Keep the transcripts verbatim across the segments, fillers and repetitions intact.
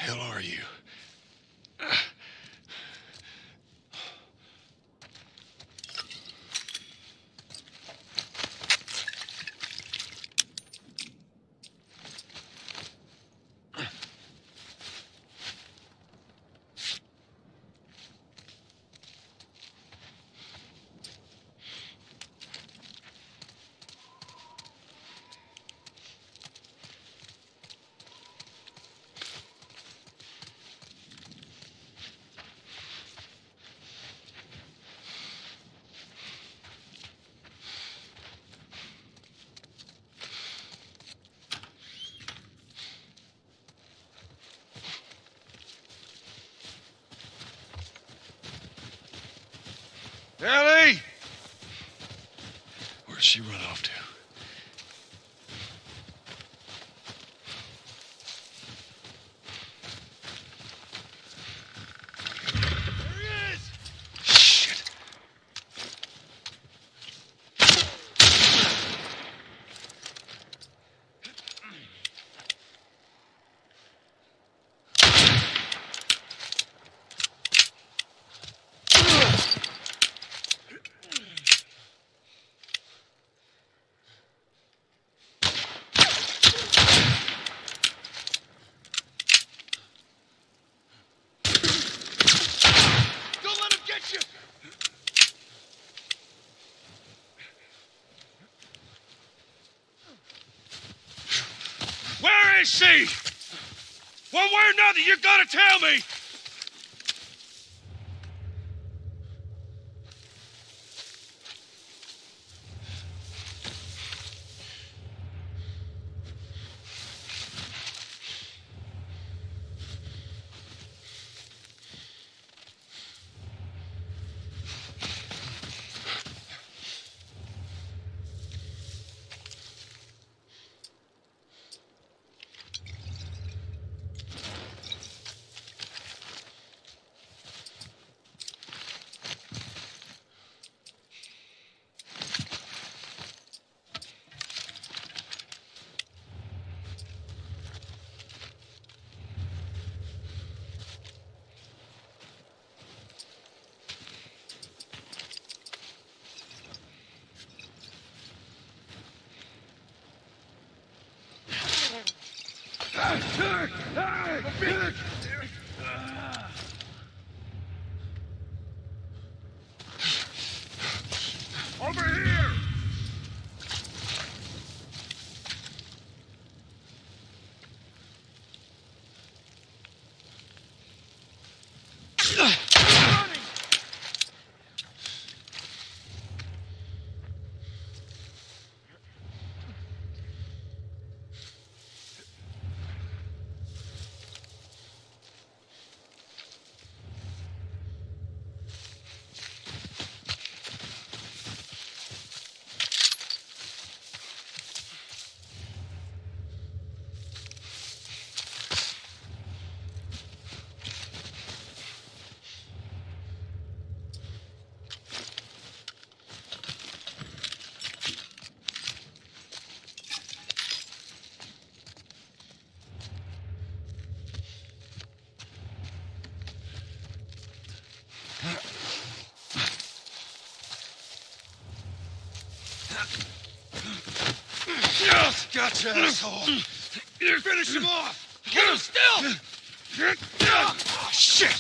hell are you? Ellie! Where'd she run off to? There he is! Shit. Where is she? One way or another, you gotta tell me! Over here! Gotcha, asshole! Finish him off! Get him still! Oh, shit!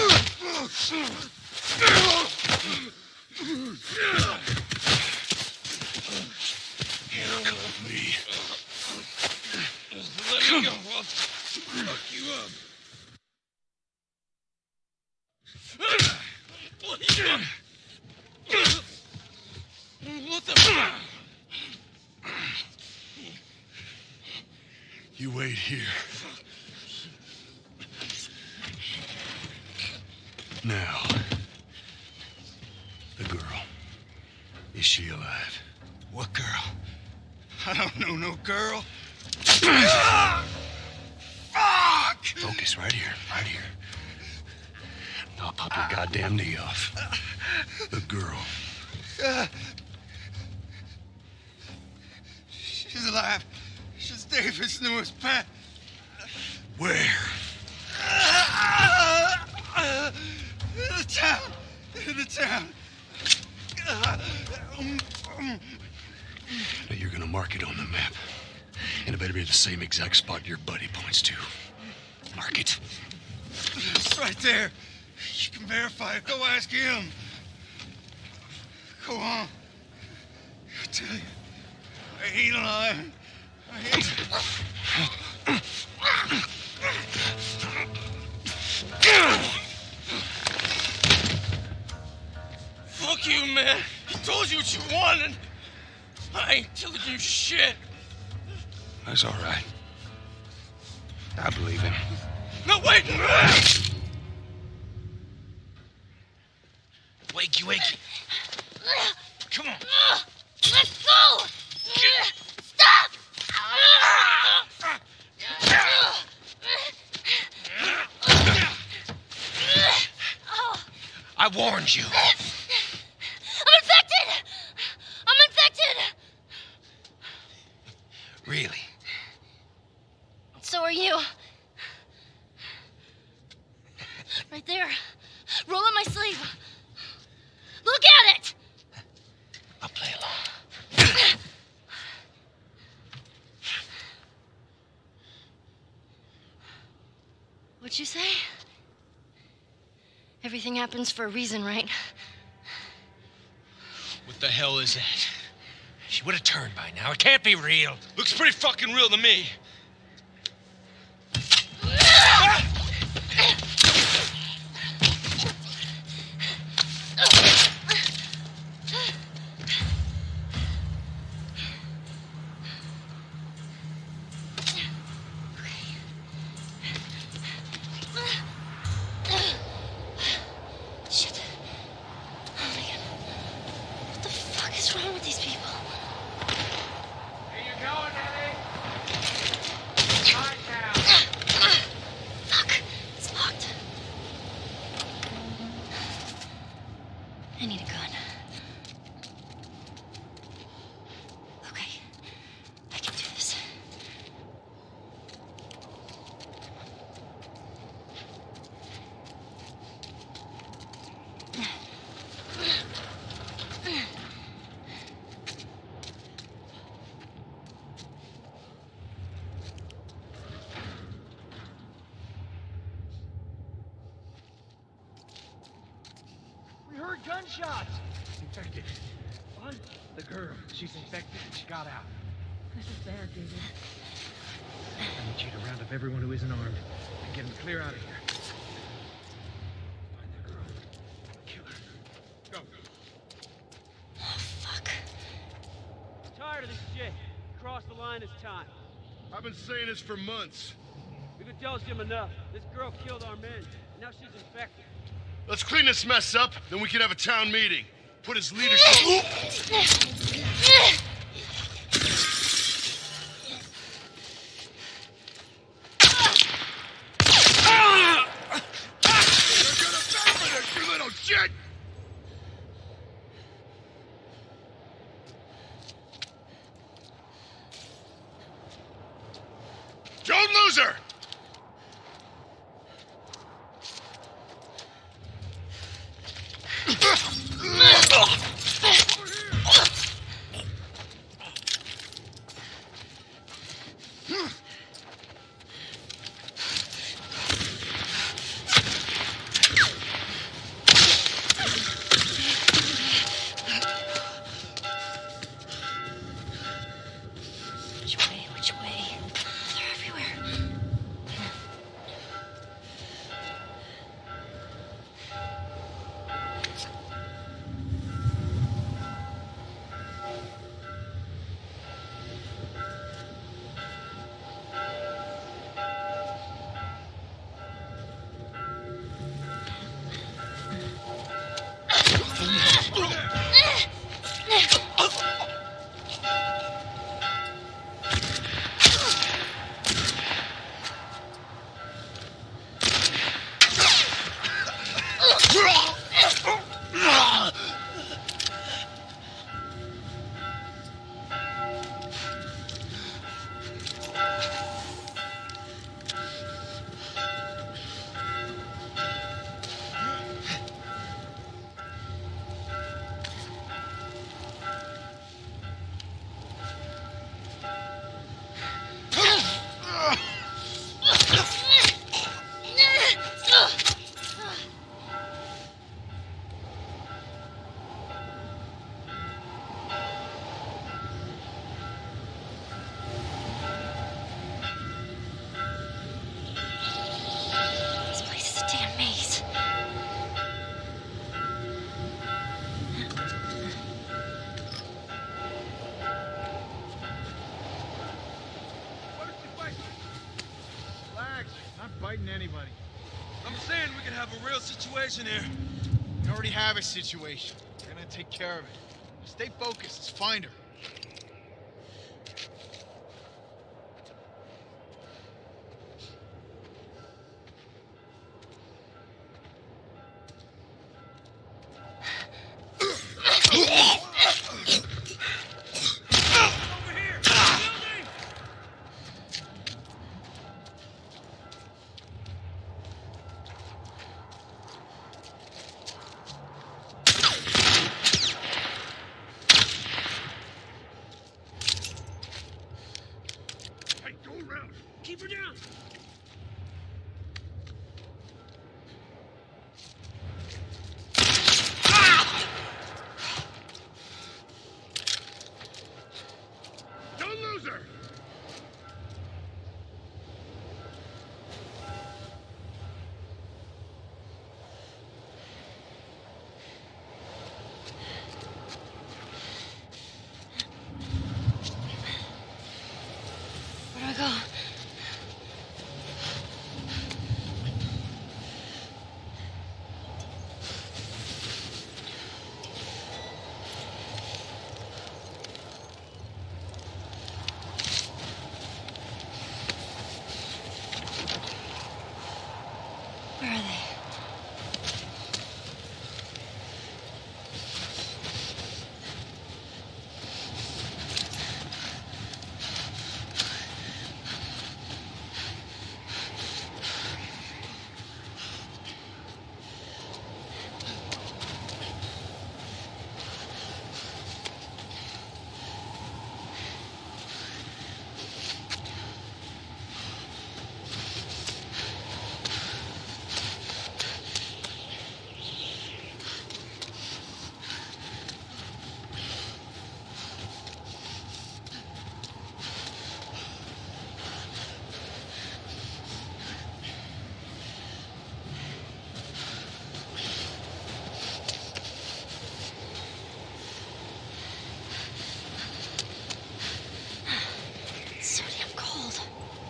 Handcuff me. Let me go. I'll fuck you up. What the fuck? You wait here. Now, the girl. Is she alive? What girl? I don't know no girl. Fuck! Focus right here, right here. I'll pop your goddamn knee off. The girl. Uh, she's alive. She's David's newest pet. Where? The town. Now you're gonna mark it on the map. And it better be the same exact spot your buddy points to. Mark it. It's right there. You can verify it. Go ask him. Go on. I tell you, I ain't lying. I ain't. Fuck you, man. He told you what you wanted. I ain't telling you shit. That's all right. I believe him. No, wait! Wakey, wakey. Come on. Let's go! Stop! I warned you. I'm infected! I'm infected! Really? So are you. Right there. Roll up my sleeve. Look at it! I'll play along. What'd you say? Everything happens for a reason, right? What the hell is that? She would have turned by now. It can't be real. Looks pretty fucking real to me. Shit. Oh my god. What the fuck is wrong with these people? Here you go, Eddie. Right now. Fuck. It's locked. I need a gun. Okay. I can do this. We heard gunshots. Infected. What? The girl. She's infected and she got out. This is bad, David. I need you to round up everyone who isn't armed and get them clear out of here. Find that girl. Kill her. Go. Oh, fuck. Tired of this shit. Cross the line this time. I've been saying this for months. We could tell Jim enough. This girl killed our men. And now she's infected. Let's clean this mess up, then we can have a town meeting. Put his leadership... You little shit! Don't lose her! Relax. Not biting anybody. I'm saying we could have a real situation here. We already have a situation. We're gonna take care of it. Stay focused. Let's find her. Keep her down! Don't lose her! Where do I go? Where are they? So damn cold.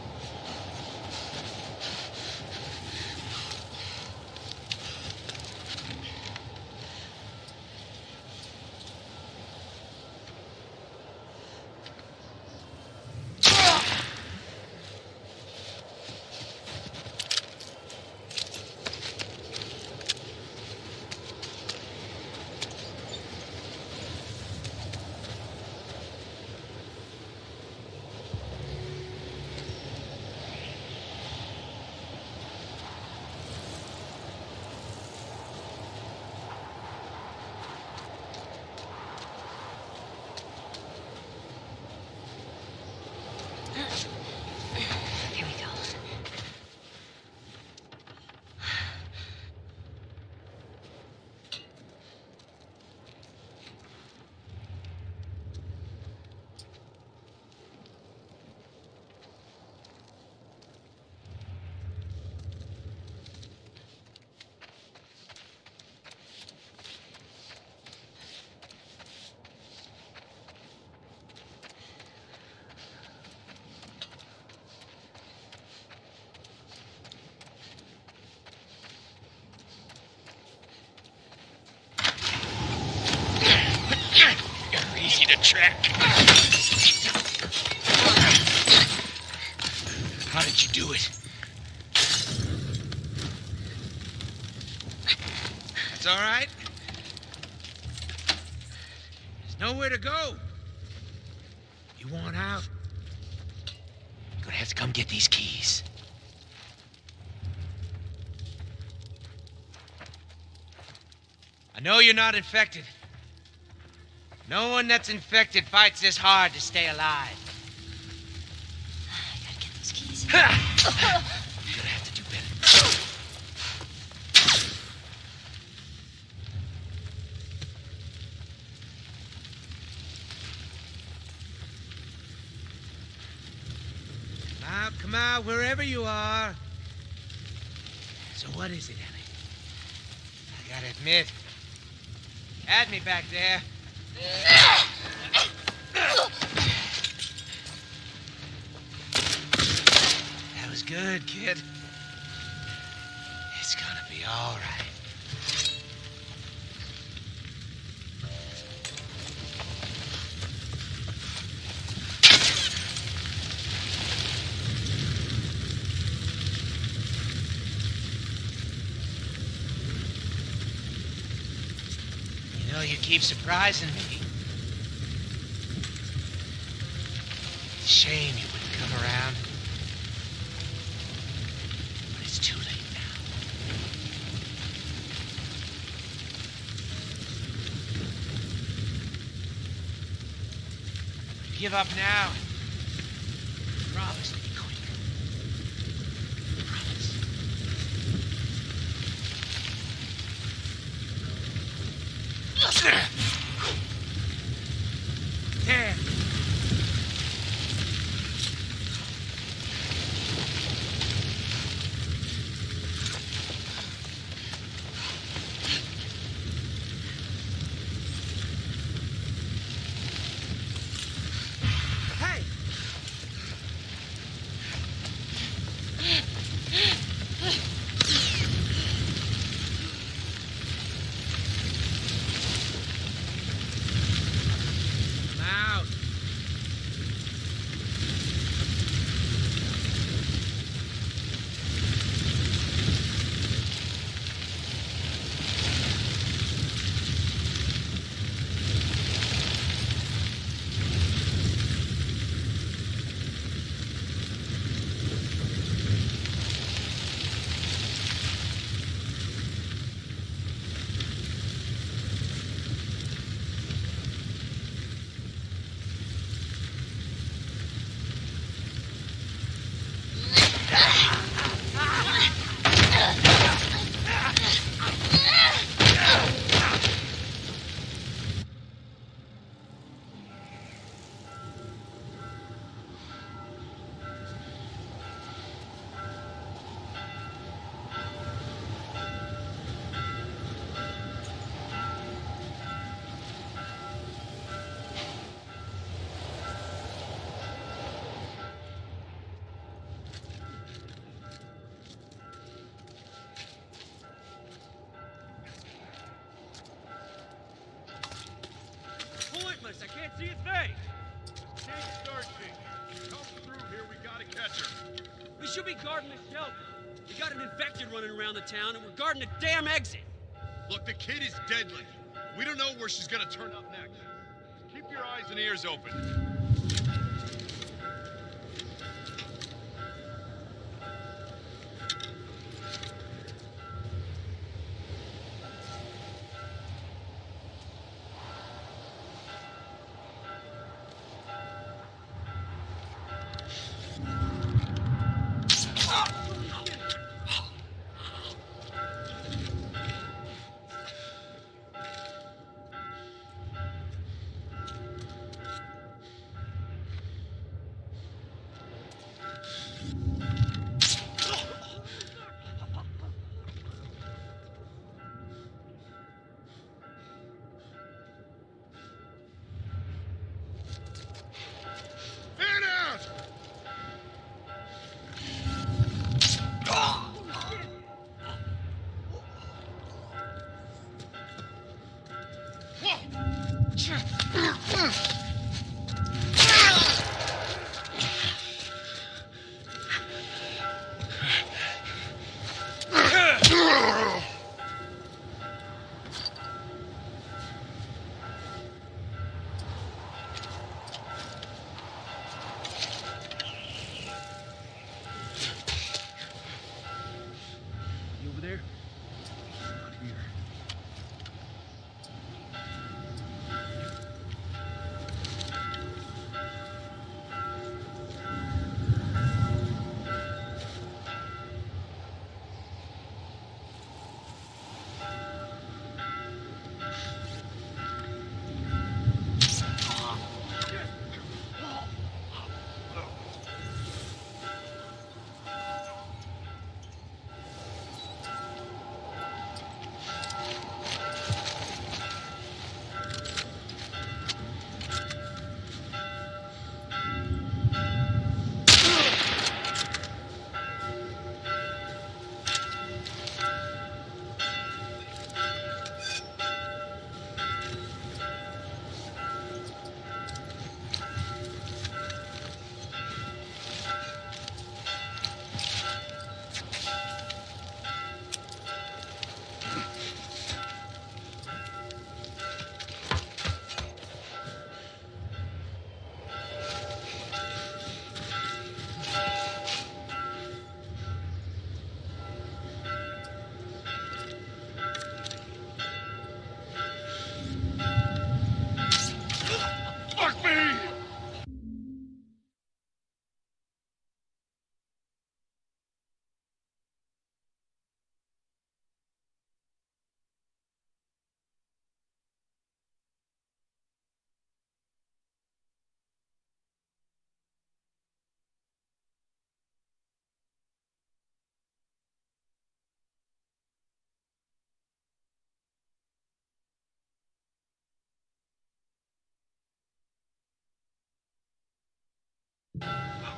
Here we go. Easy to track. How did you do it? That's all right. There's nowhere to go. You want out? You're gonna have to come get these keys. I know you're not infected. No one that's infected fights this hard to stay alive. I gotta get those keys. You're gonna have to do better. Come out, come out, wherever you are. So what is it, Ellie? I gotta admit, you had me back there. That was good, kid. It's gonna be all right. You know, you keep surprising me. Shame you wouldn't come around. But it's too late now. Give up now. Promise to be quick. Promise. There. I can't see his face. Take Starchy. Come through here. We gotta catch her. We should be guarding the shelter. We got an infected running around the town, and we're guarding the damn exit. Look, the kid is deadly. We don't know where she's gonna turn up next. Keep your eyes and ears open.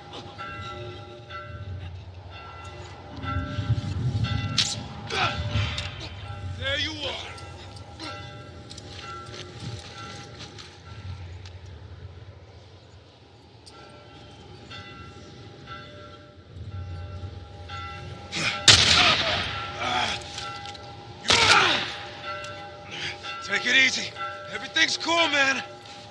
There you are. Take it easy. Everything's cool, man.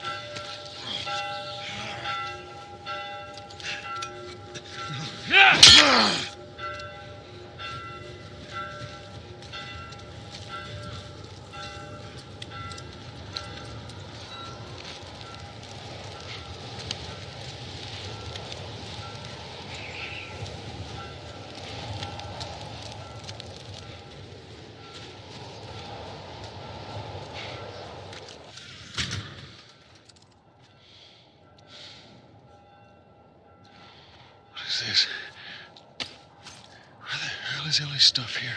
What is this? Where the hell is Ellie's stuff here?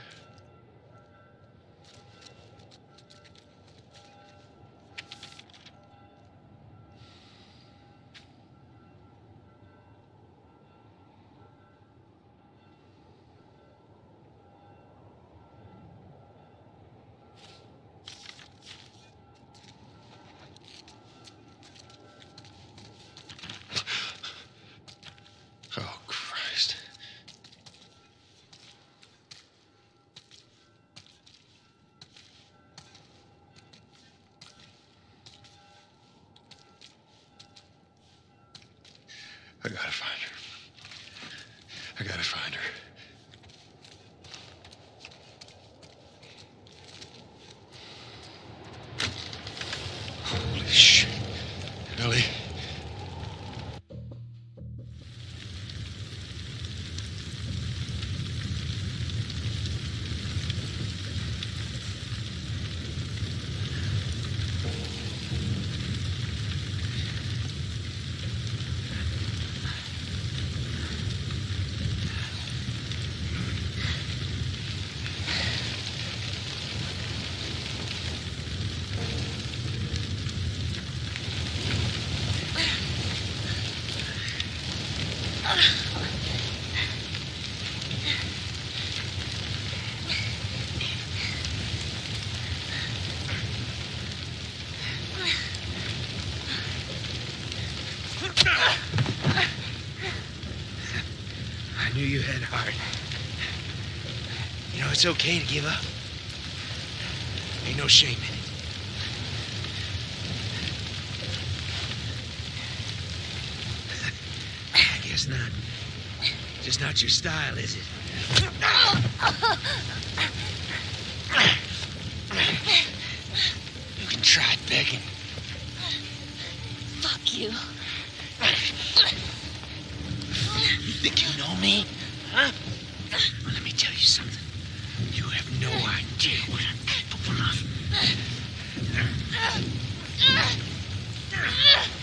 Oh, Christ. I gotta find her. I gotta find her. Holy shit. Ellie. I knew you had heart. You know, it's okay to give up. Ain't no shame in it. I guess not. Just not your style, is it? You can try begging. Fuck you. You think you know me? Huh? Well, let me tell you something. You have no idea what I'm capable of.